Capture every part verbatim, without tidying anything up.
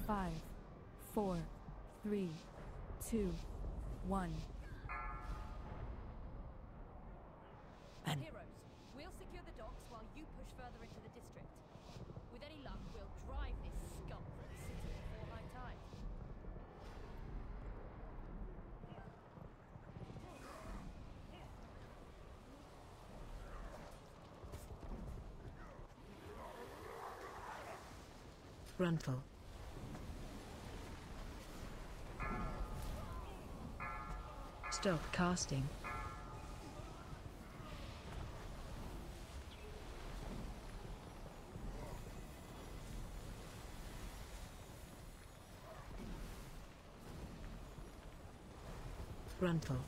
Five, four, three, two, one. And heroes, we'll secure the docks while you push further into the district. With any luck, we'll drive this scum from the city before high tide. Frontal. Stop casting. Frontal.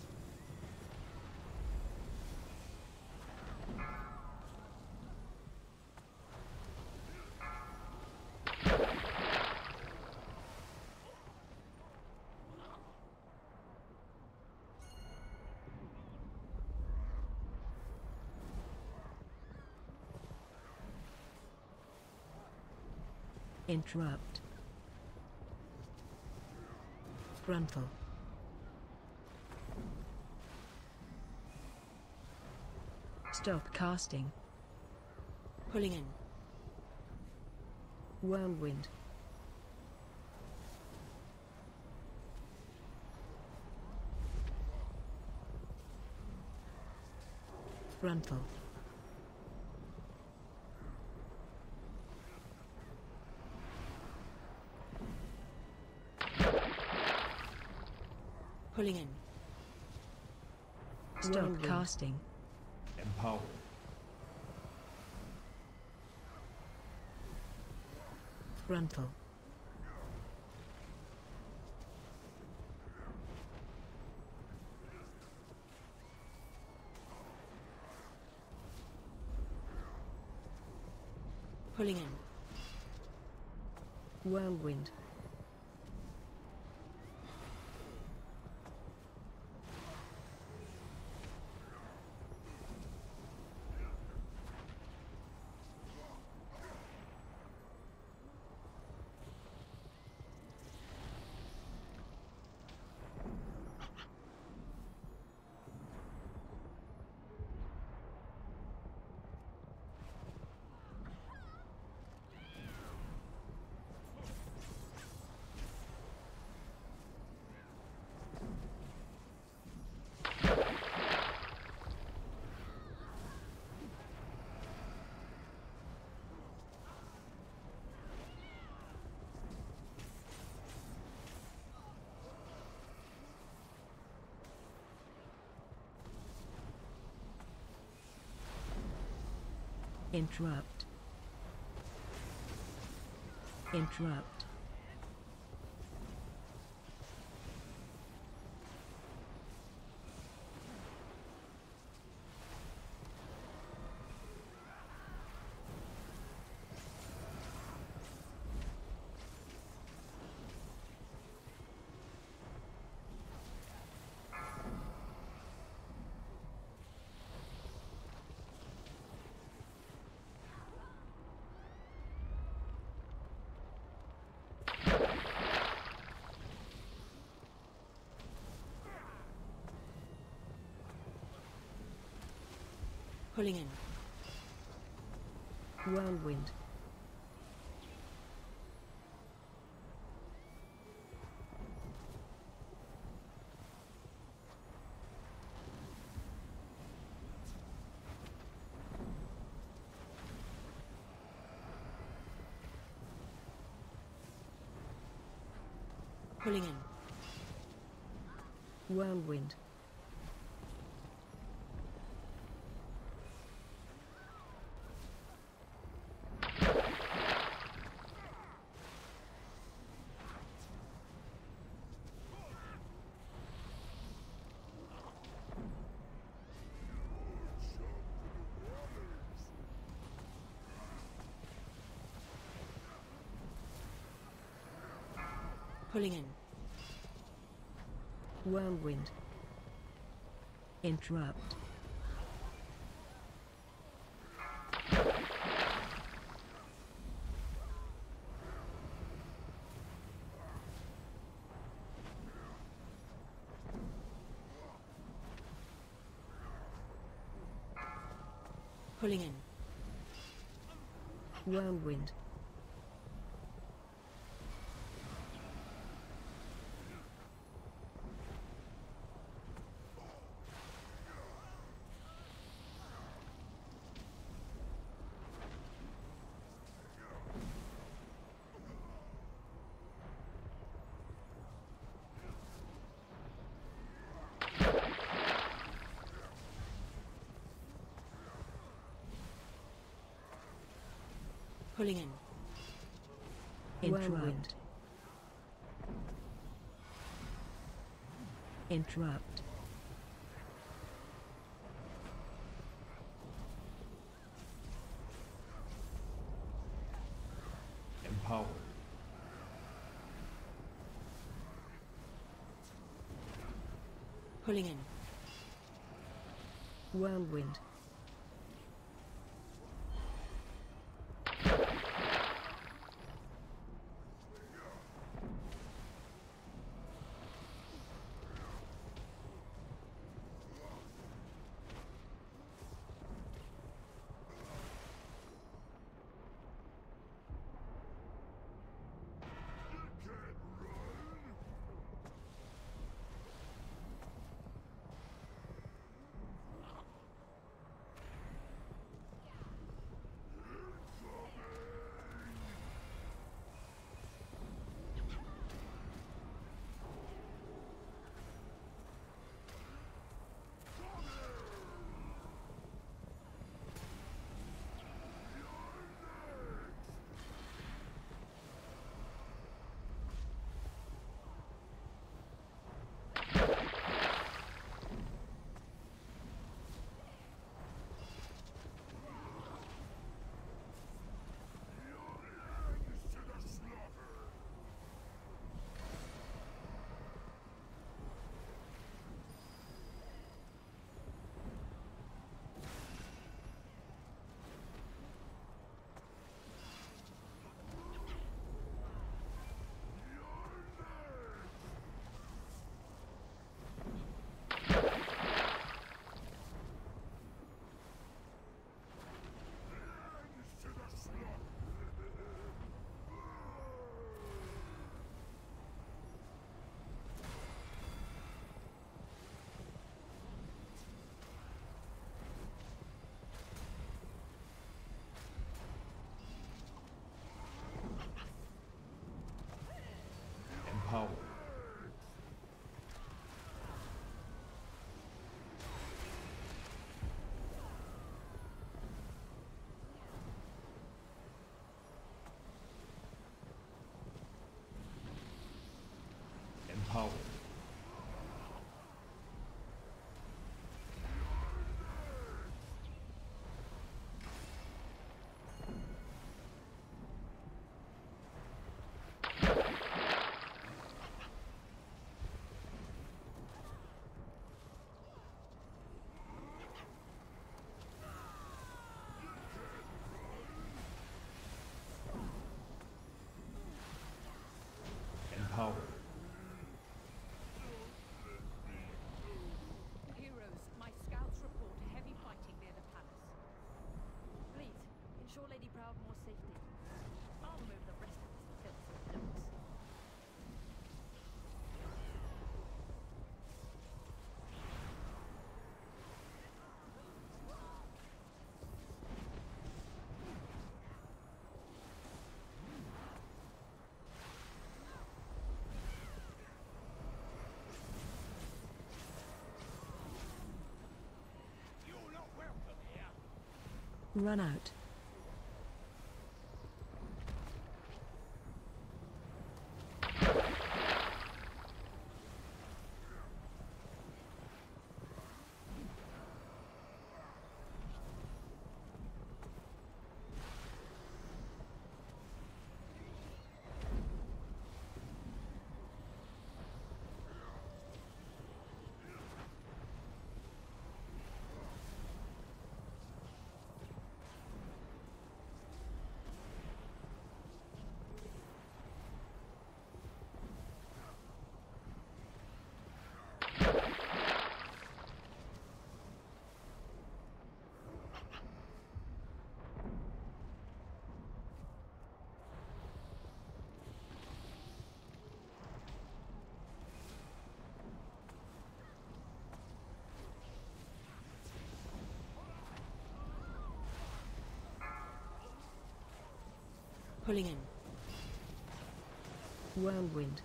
Interrupt. Frontal. Stop casting. Pulling in. Whirlwind. Frontal. Pulling in. Stop Whirlwind. casting. Empower. Frontal. Pulling in. Whirlwind. Interrupt. Interrupt. Pulling in. Whirlwind. Pulling in. Whirlwind. Pulling in. Whirlwind. Interrupt. Pulling in. Whirlwind. Pulling in. Interrupt. Interrupt. Empower. Pulling in. Whirlwind. Empower. Empower. Empower. Heroes, my scouts report heavy fighting near the palace. Please, ensure Lady Proudmore's safety. I'll move the rest of this filthy dogs. Run out. Pulling in. Whirlwind.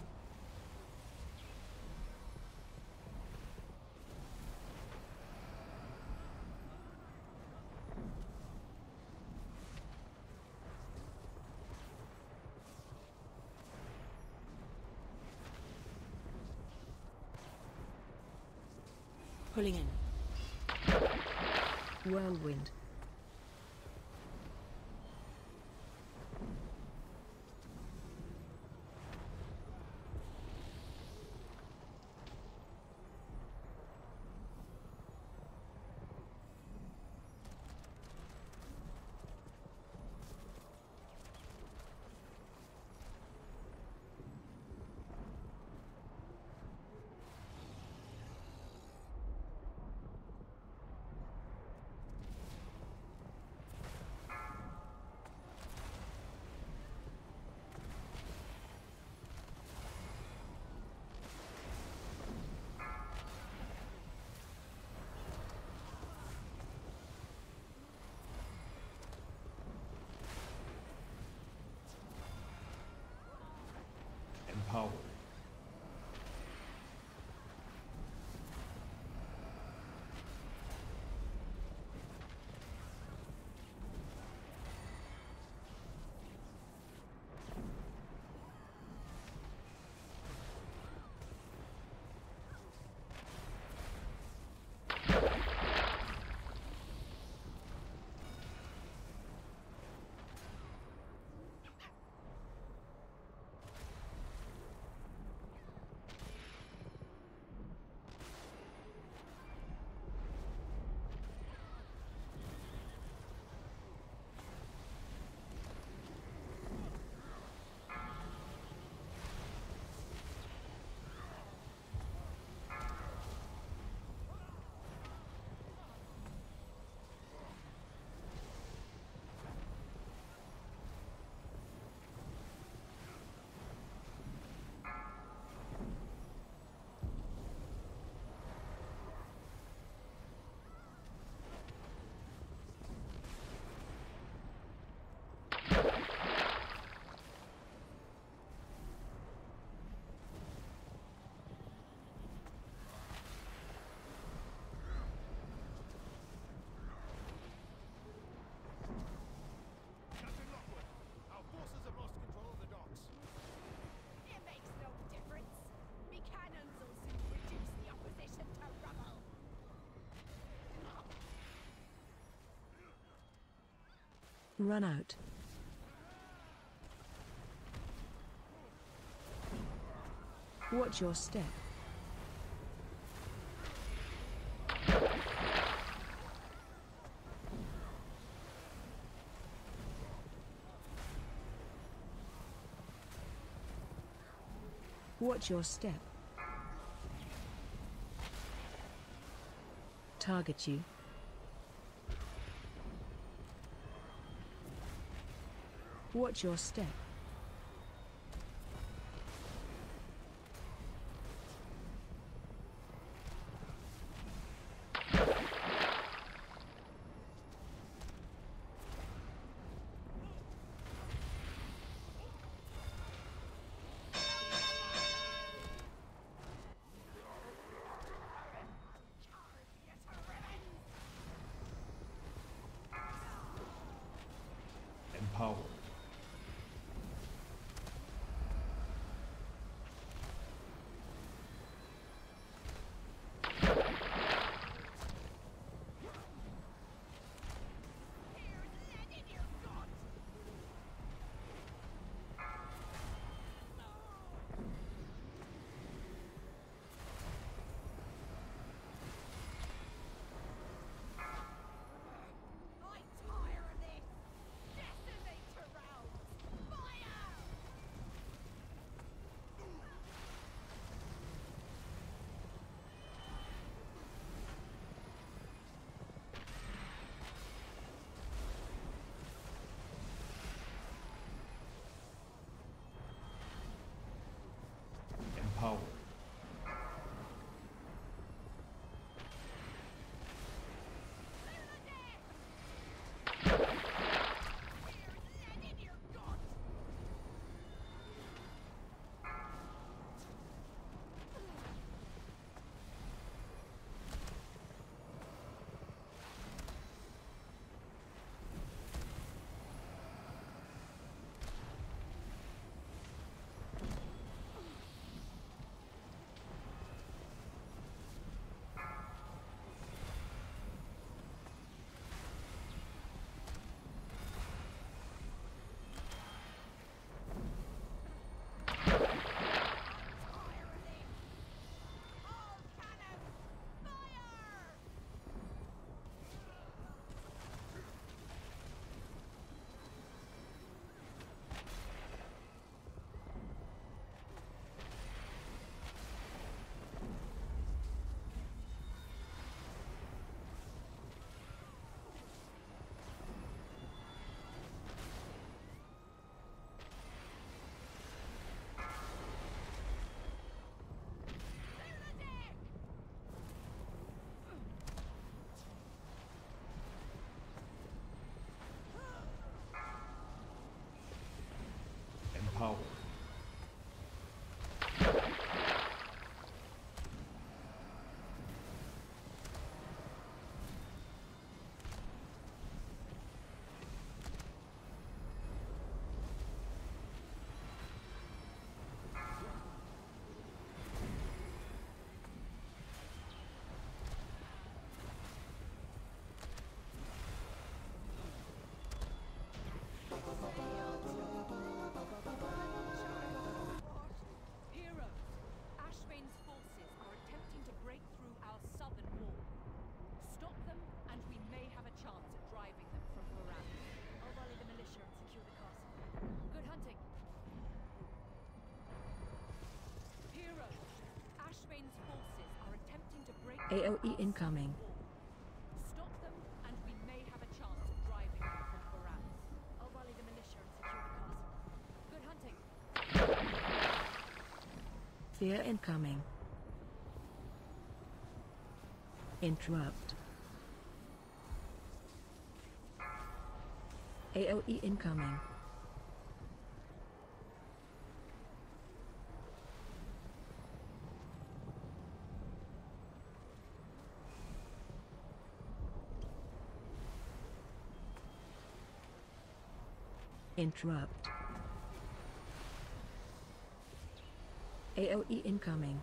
Pulling in. Whirlwind. Empowered. Run out. Watch your step. Watch your step. Target you. Watch your step. Empowered. A O E incoming. Stop them, and we may have a chance of driving them from Boralus. I'll rally the militia and secure the castle. Good hunting. Fear incoming. Interrupt. A O E incoming. Interrupt. A O E incoming.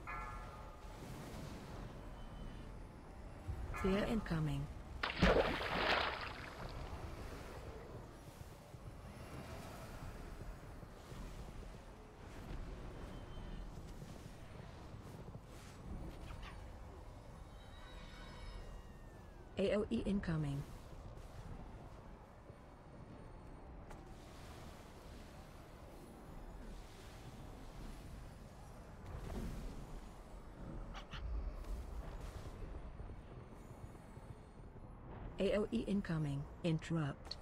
Fear incoming. A O E incoming. A O E incoming. Interrupt.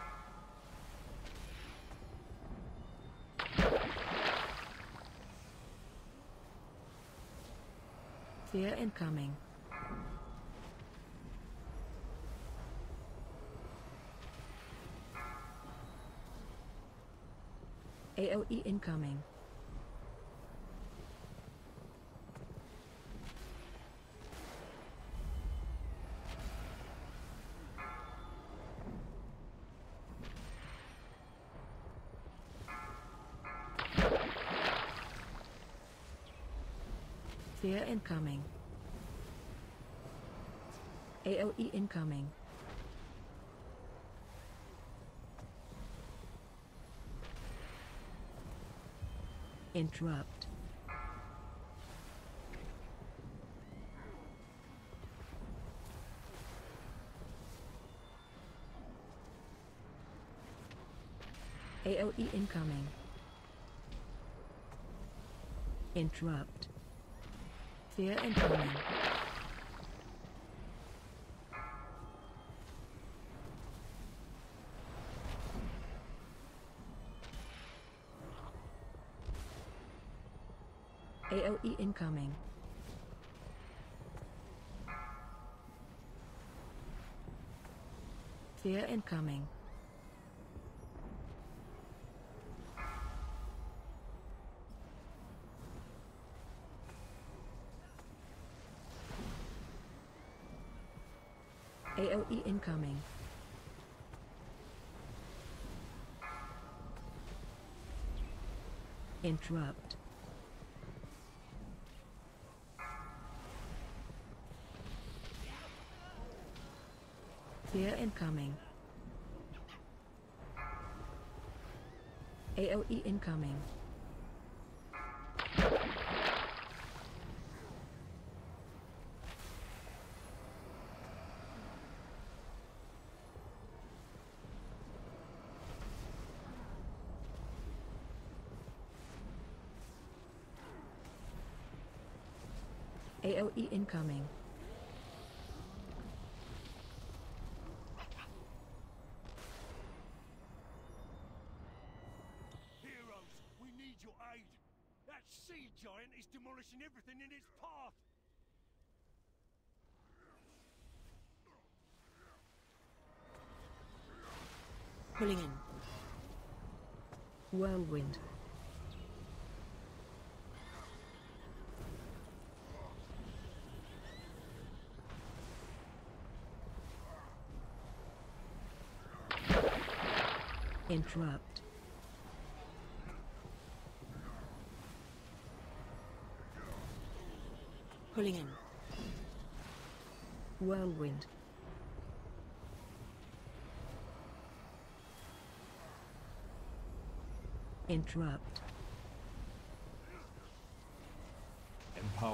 Fear incoming. A O E incoming. Fear incoming. A O E incoming. Interrupt. A O E incoming. Interrupt. Fear incoming. A O E incoming. Fear incoming. A O E incoming. Interrupt. Fear incoming. A O E incoming. A O E incoming. Heroes, we need your aid. That sea giant is demolishing everything in its path. Pulling in. Whirlwind. Interrupt. Pulling in. Whirlwind. Interrupt. Empower.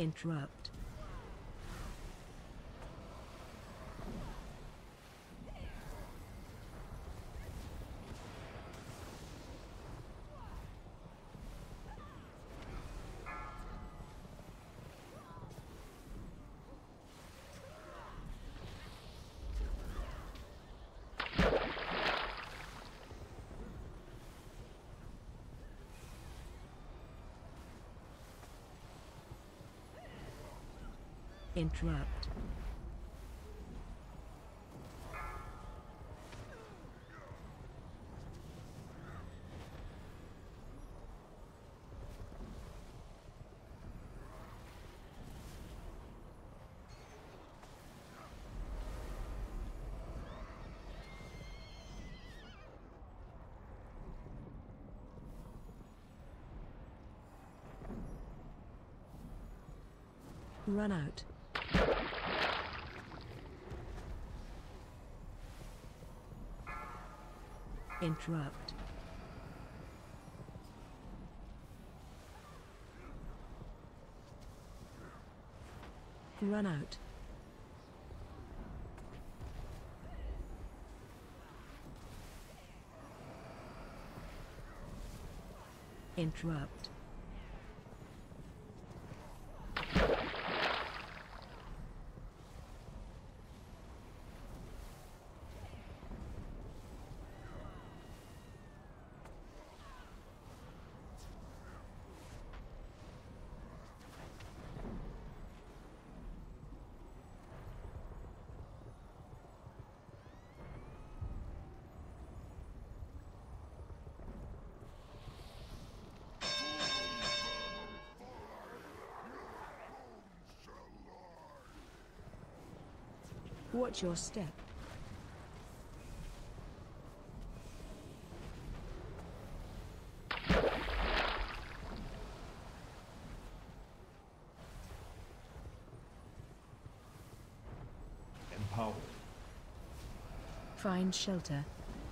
Interrupt. Interrupt. Run out. Interrupt. Run out. Interrupt. Watch your step. Empowered. Find shelter.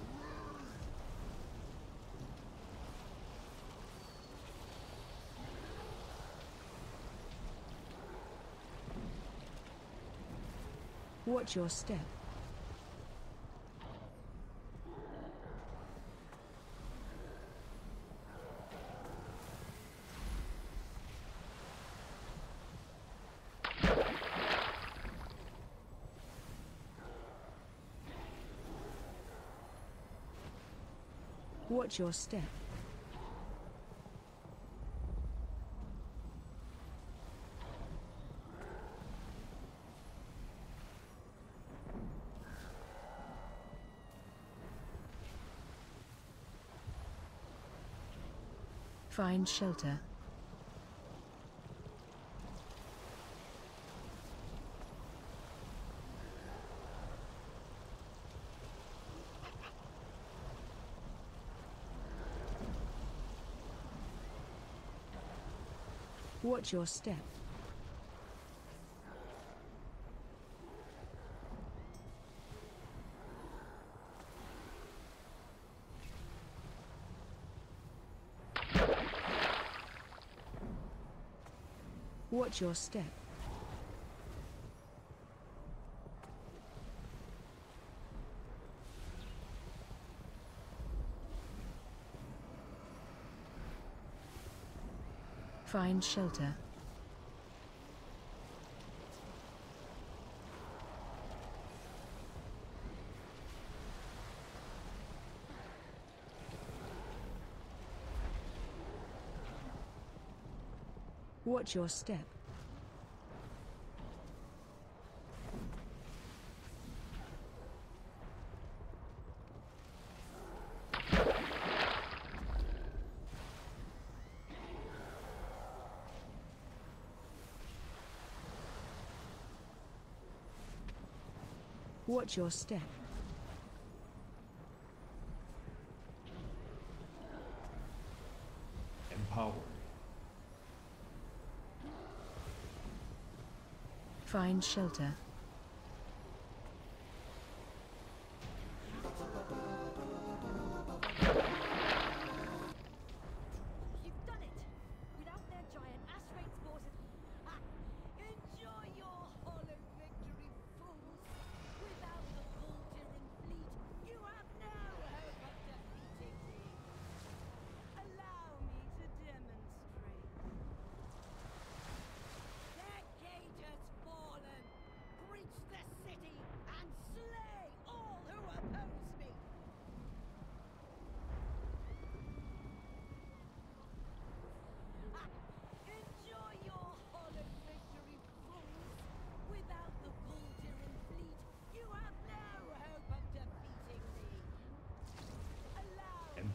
Watch your step. Watch your step. Find shelter. Watch your step. Watch your step. Find shelter. Watch your step. Watch your step. Empowered. Find shelter. You've done it! Without their giant ash raid spores... Ah,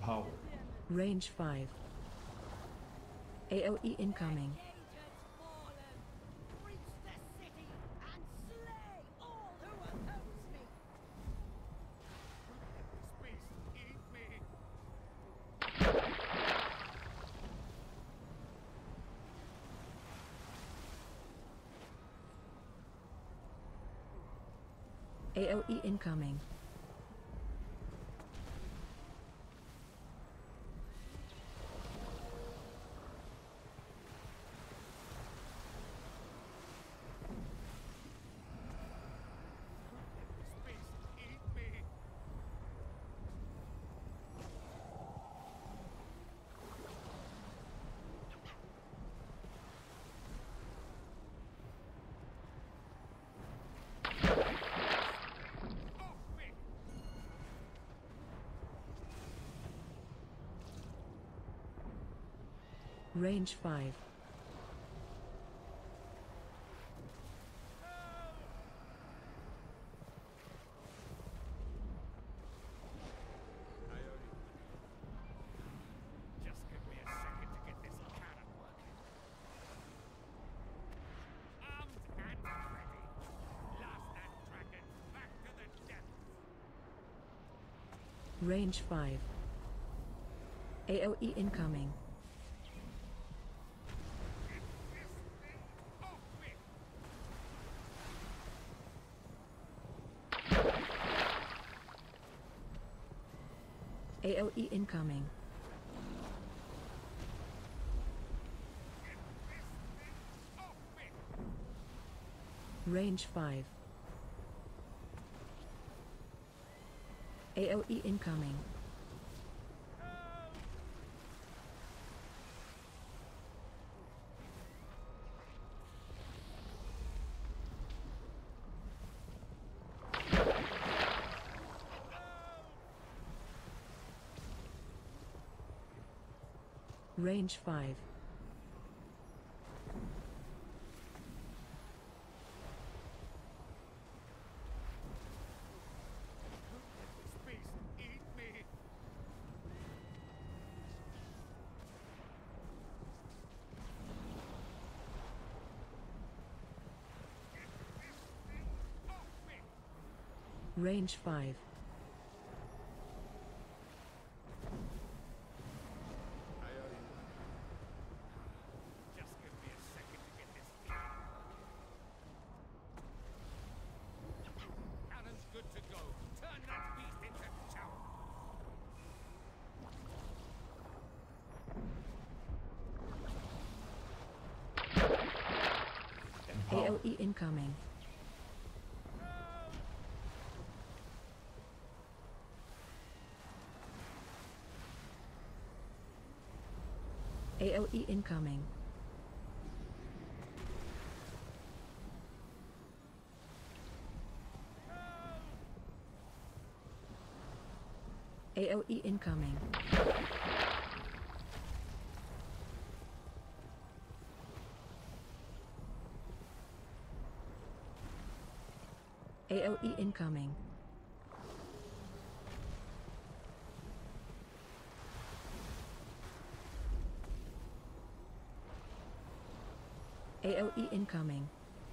Empowered. Range five. A O E incoming. Agents fallen. Reach the city and slay all who oppose me. This beast, eat me. A O E incoming. This beast, eat me. Off me. Range five. Just give me a second to get this cannon working. Armed and ready. Last that dragon back to the depths. Range five. A O E incoming. Off me. A O E incoming. Off me. Range five. A O E incoming. Range five. This beast, eat me. Off me. Range five. Just give me a second to get this cannon working. Cannon's good to go. Turn that beast into chow. A O Empowered. E incoming. A O E incoming. A O E incoming. A O E incoming. A O E incoming.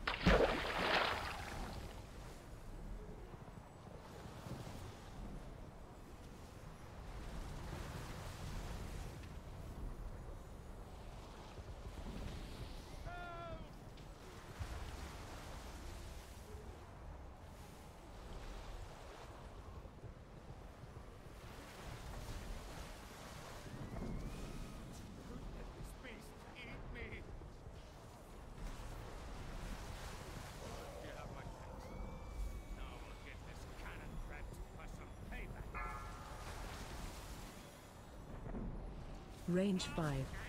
This beast, eat me. You have my thanks. Now we'll get this cannon prepped for some payback. Range five.